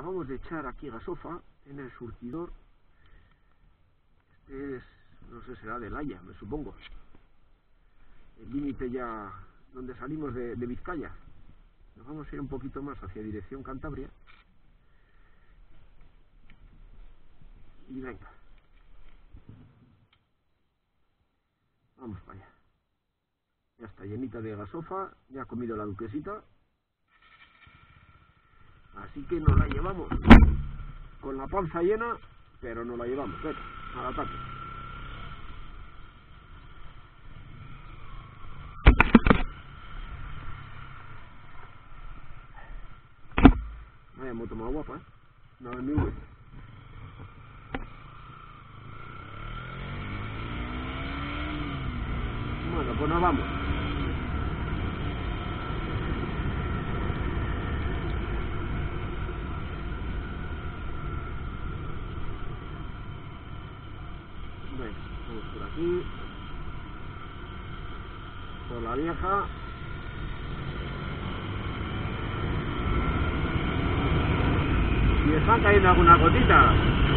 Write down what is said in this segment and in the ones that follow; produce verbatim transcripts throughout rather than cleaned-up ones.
acabamos de echar aquí gasofa en el surtidor. Este es, no sé, será del Haya, me supongo. El límite ya donde salimos de, de Vizcaya. Nos vamos a ir un poquito más hacia dirección Cantabria. Y venga. Vamos para allá. Ya está llenita de gasofa, ya ha comido la duquesita. Así que nos la llevamos con la panza llena, pero nos la llevamos. Venga, al ataque. Vaya moto más guapa, ¿eh? Una B M W. Bueno, pues nos vamos. Venga, vamos por aquí. Por la vieja. Y están cayendo algunas gotitas.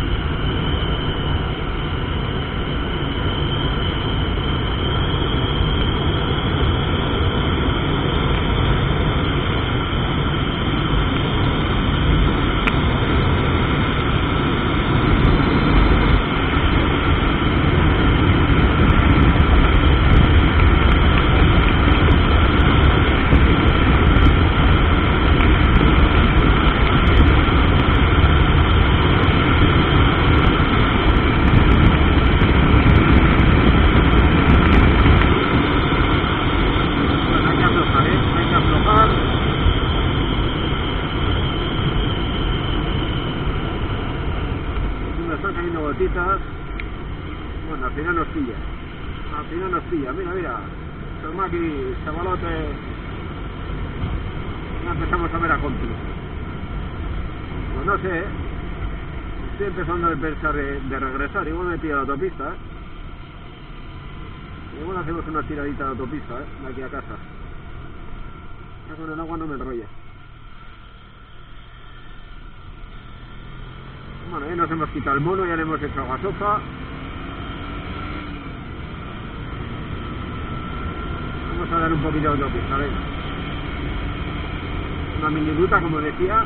Gotitas. Bueno, al final nos pilla. Al final nos pilla. Mira, mira. Tomaki, chavalote. Ya empezamos a ver a Conti. Pues no sé, ¿eh? Estoy empezando a pensar de, de regresar. Igual me pillo la autopista, ¿eh? Igual hacemos una tiradita de autopista, ¿eh? De aquí a casa. Ya con el agua no me enrolla. Bueno, ya nos hemos quitado el mono, ya le hemos hecho gasofa. Vamos a dar un poquito de autopista, venga. Una mini ruta, como decía.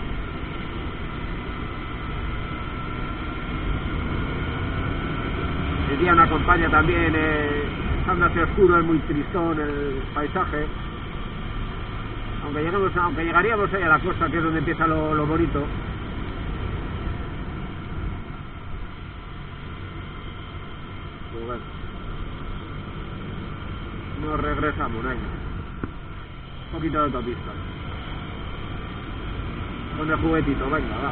El día nos acompaña también, eh, estando hacia oscuro, es muy tristón el paisaje. Aunque lleguemos, aunque llegaríamos ahí a la costa, que es donde empieza lo, lo bonito. Pues bueno, nos regresamos, venga. Un poquito de autopista. Con el juguetito, venga, va.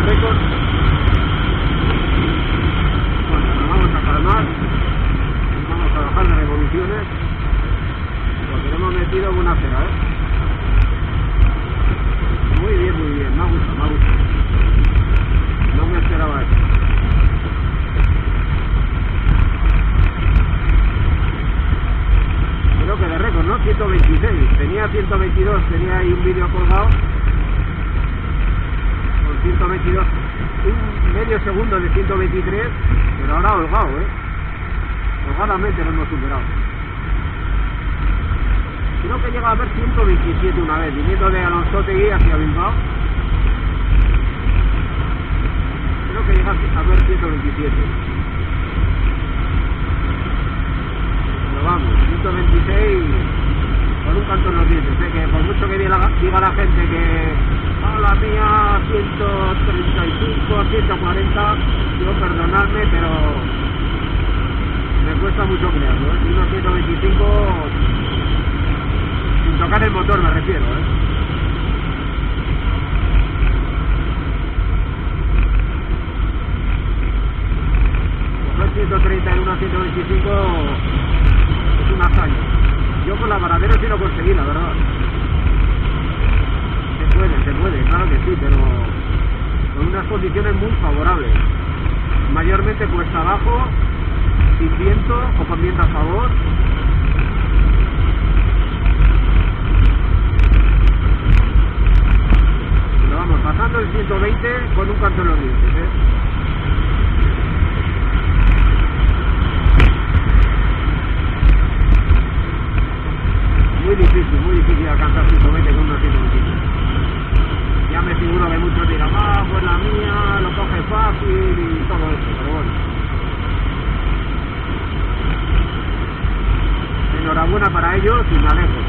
récord. Bueno, nos vamos a calmar, vamos a bajar de revoluciones, porque le hemos metido buena cera, ¿eh? Muy bien, muy bien, me ha gustado, me ha gustado. No me esperaba eso. Creo que de récord, ¿no? ciento veintiséis, tenía ciento veintidós, tenía ahí un vídeo colgado con ciento veintidós, un medio segundo de ciento veintitrés, pero ahora holgado, ¿eh? Holgadamente lo hemos superado. Creo que llega a ver ciento veintisiete una vez, viniendo de Alonsotegui hacia Bilbao. Creo que llega a ver ciento veintisiete. Pero vamos, ciento veintiséis con un canto en los dientes, ¿eh? Que por mucho que diga la, diga la gente que a la mía ciento treinta y cinco, ciento cuarenta, yo perdonadme, pero me cuesta mucho creerlo, ¿eh? Si unos ciento veinticinco, sin tocar el motor me refiero, ¿eh? Coger ciento treinta y uno a ciento veinticinco es una hazaña. Yo con la Varadero sí lo conseguí, la verdad. Se puede, se puede, claro que sí, pero con unas condiciones muy favorables. Mayormente cuesta abajo, sin viento o con viento a favor. Pero vamos, pasando el ciento veinte con un canto en los dientes, ¿eh? Muy difícil, muy difícil alcanzar ciento veinte con una ciento veinticinco. Ya me figuro que muchos dirán, ah, pues la mía lo coge fácil y todo eso, pero bueno. Enhorabuena para ellos y me alejo.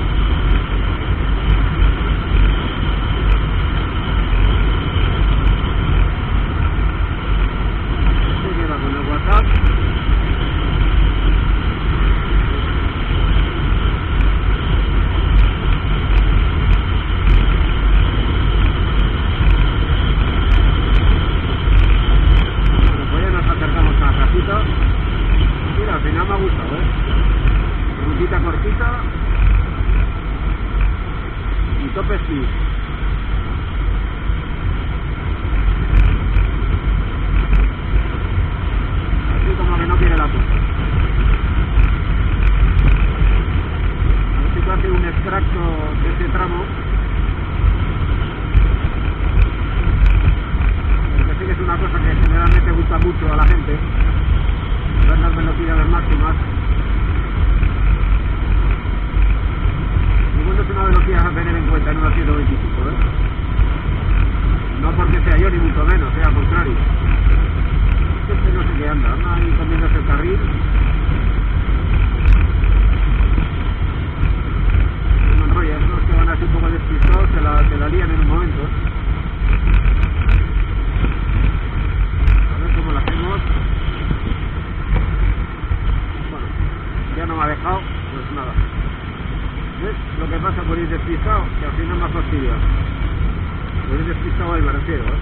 ¿Qué queda con el WhatsApp? Mira, al final me ha gustado, ¿eh? Rutita cortita y top speed. Así como que no quiere la cosa. A ver si puedo hacer un extracto de ese tramo. Porque sí que es una cosa que generalmente gusta mucho a la gente. Ver las velocidades máximas. Y bueno, es una velocidad a tener en cuenta en una ciento veinticinco, ¿eh? No porque sea yo ni mucho menos, sea al contrario. Este no sé qué anda, anda ahí comiéndose el carril. No enrollas, los que van así un poco despistados se la, se la lían en un momento. A ver cómo la hacemos. Ya no me ha dejado, pues nada. ¿Ves lo que pasa por ir despistado? Que al final me ha fastidiado. Por ir despistado ahí me refiero, ¿eh?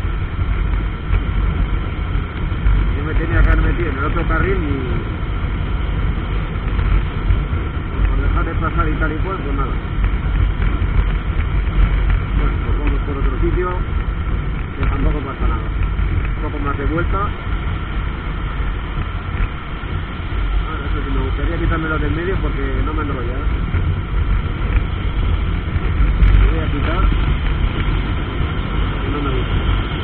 Yo me tenía que haber metido en el otro carril y por dejar de pasar y tal y cual, pues nada. Bueno, pues vamos por otro sitio, que tampoco pasa nada. Un poco más de vuelta. Si me gustaría quitármelo del medio porque no me enrolla, ¿eh? Lo voy a quitar y no me gusta.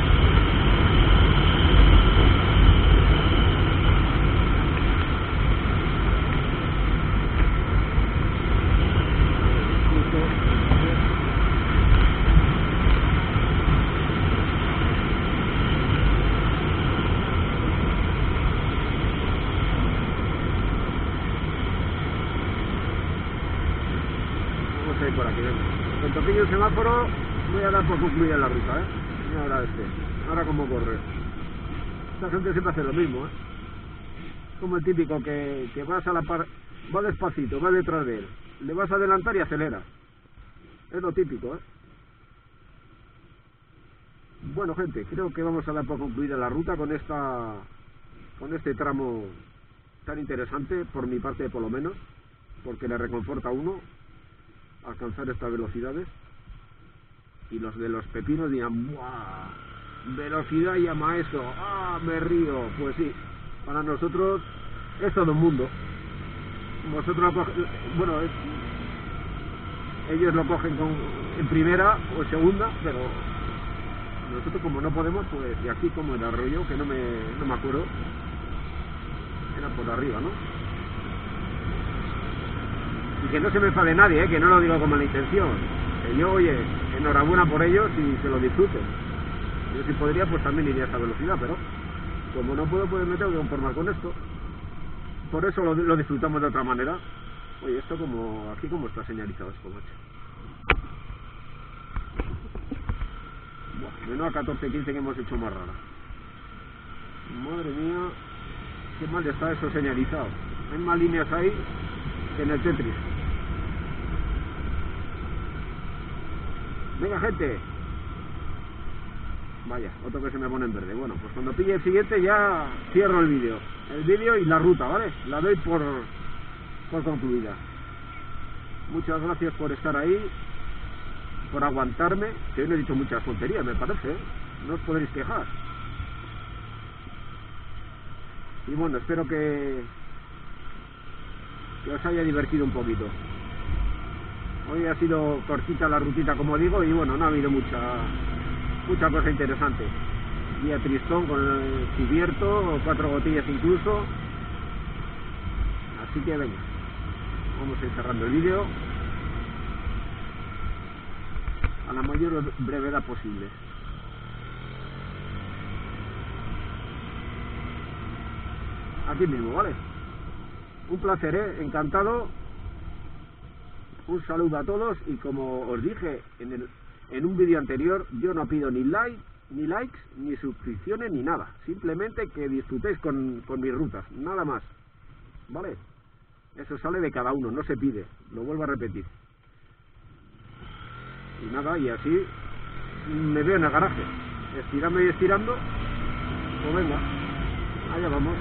Por aquí, venga. Con toquillo el semáforo voy a dar por concluida la ruta, ¿eh? Y ahora este, ahora como corre. Esta gente siempre hace lo mismo, ¿eh? Como el típico que, que vas a la par, va despacito, va detrás de él, le vas a adelantar y acelera. Es lo típico, ¿eh? Bueno, gente, creo que vamos a dar por concluida la ruta con esta con este tramo tan interesante, por mi parte por lo menos, porque le reconforta a uno alcanzar estas velocidades. Y los de los pepinos dirán, ¡buah! Velocidad llama eso, ¡ah! Me río. Pues sí, para nosotros es todo un mundo. Vosotros lo cogen, bueno, es, ellos lo cogen con, en primera o en segunda, pero nosotros como no podemos, pues, y aquí como el arroyo, que no me, no me acuerdo, era por arriba, ¿no? Y que no se me enfade nadie, ¿eh? Que no lo digo con mala intención. Que yo, oye, enhorabuena por ellos y se lo disfruten. Yo si podría, pues también iría a esa velocidad, pero como no puedo, pues me tengo que conformar con esto. Por eso lo, lo disfrutamos de otra manera. Oye, esto como, aquí como está señalizado esto, macho. Buah, menos a catorce quince que hemos hecho más rara. Madre mía, qué mal está eso señalizado. Hay más líneas ahí que en el Tetris. Venga, gente. Vaya, otro que se me pone en verde. Bueno, pues cuando pille el siguiente ya cierro el vídeo. El vídeo y la ruta, ¿vale? La doy por, por concluida. Muchas gracias por estar ahí, por aguantarme, que hoy no he dicho muchas tonterías, me parece, ¿eh? No os podréis quejar. Y bueno, espero que, que os haya divertido un poquito. Hoy ha sido cortita la rutita, como digo, y bueno, no ha habido mucha mucha cosa interesante. Día tristón con el cubierto, cuatro gotillas incluso. Así que venga, vamos a ir cerrando el vídeo a la mayor brevedad posible. Aquí mismo, ¿vale? Un placer, ¿eh? Encantado. Un saludo a todos y como os dije en, el, en un vídeo anterior, yo no pido ni like, ni likes, ni suscripciones, ni nada. Simplemente que disfrutéis con, con mis rutas, nada más. ¿Vale? Eso sale de cada uno, no se pide. Lo vuelvo a repetir. Y nada, y así me veo en el garaje. Estirando y estirando. Pues venga, allá vamos.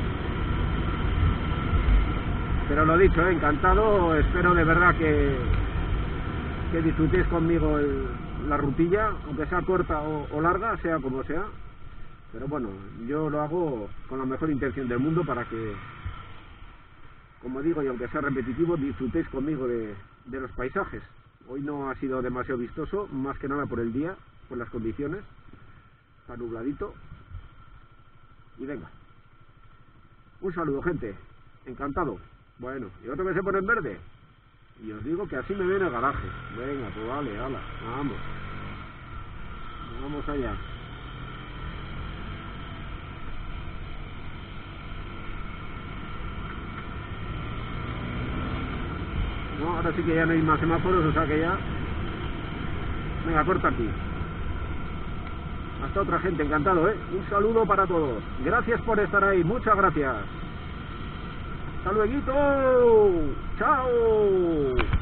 Pero lo dicho, ¿eh? Encantado, espero de verdad que, que disfrutéis conmigo el, la rutilla, aunque sea corta o, o larga, sea como sea. Pero bueno, yo lo hago con la mejor intención del mundo para que, como digo, y aunque sea repetitivo, disfrutéis conmigo de, de los paisajes. Hoy no ha sido demasiado vistoso, más que nada por el día, por las condiciones, está nubladito. Y venga, un saludo, gente, encantado. Bueno, y otro que se pone en verde. Y os digo que así me viene el garaje. Venga, pues vale, hala, vamos. Vamos allá. No, ahora sí que ya no hay más semáforos, o sea que ya... Venga, corta aquí. Hasta otra, gente, encantado, ¿eh? Un saludo para todos. Gracias por estar ahí, muchas gracias. ¡Hasta luego! ¡Chao!